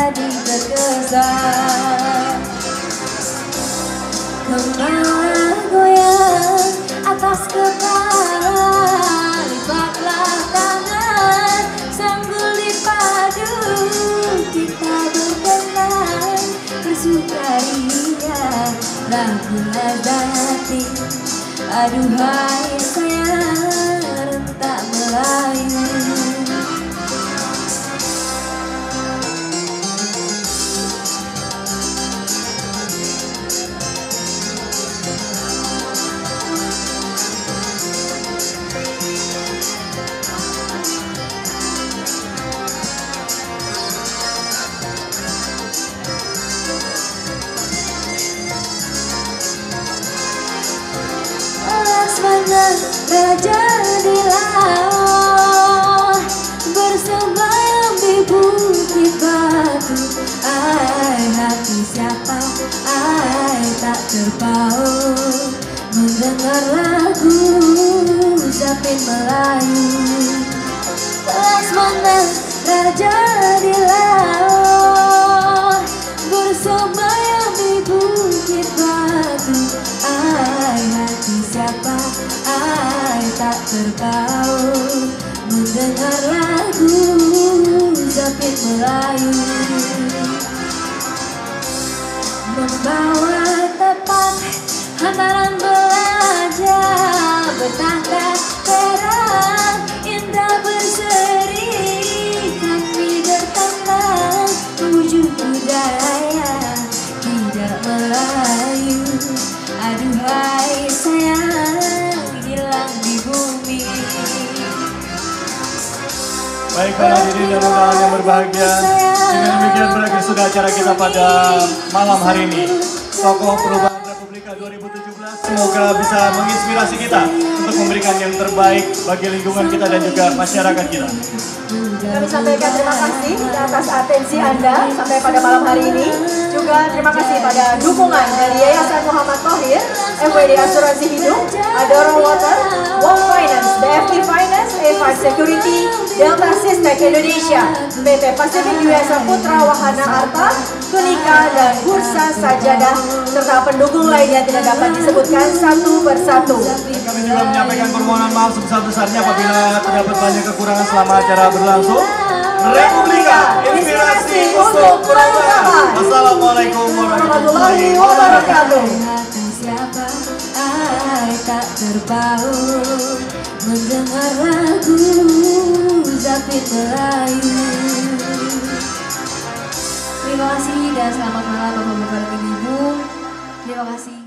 jadi terkesan. Kemana goyang atas kepala, lipatlah tangan sambil dipadu, kita berkenan bersukaria, lagu Lazati. Aduhai sayang rentak Melayu. Laksamana raja di laut, bersembayang di bukit batu. Ai hati siapa, ai tak terpaut, mendengar lagu Zapin Melayu. Laksamana raja di laut, bersembayang di bukit batu. Ai hati siapa, ai tak terpaut, mendengar lagu Zapin Melayu. Membawa tepat hantaran belaja, bertangga perak indah berseri, kami bertandang wujud budaya tidak Melayu. Aduhai sayang hilang di bumi. Baik para hadirin dan undangan yang berbahagia, dengan demikian berakhir sudah acara kita pada malam hari ini. Tokoh Perubahan Republika 2017 semoga bisa menginspirasi kita untuk memberikan yang terbaik bagi lingkungan kita dan juga masyarakat kita. Kami sampaikan terima kasih atas atensi Anda sampai pada malam hari ini. Juga terima kasih pada dukungan dari Yayasan Muhammad Thohir, FWD Asuransi Hidup, Adora Water, Wall Finance, BFT Finance, A5 Security, Delta Sistek Indonesia, PT Pacific USA Putra Wahana Arta, Tunika, dan Bursa Sajadah, serta pendukung lainnya tidak dapat disebutkan satu persatu. Kami juga menyampaikan permohonan maaf sebesar-besarnya apabila terdapat banyak kekurangan selama acara berlangsung. Republika, inspirasi untuk perubahan. Wassalamualaikum warahmatullahi wabarakatuh. Hati siapa, ai tak terpaut, mendengar lagu Zapin Melayu. Terima kasih dan selamat malam Bapak-Bapak dan Ibu. Terima kasih.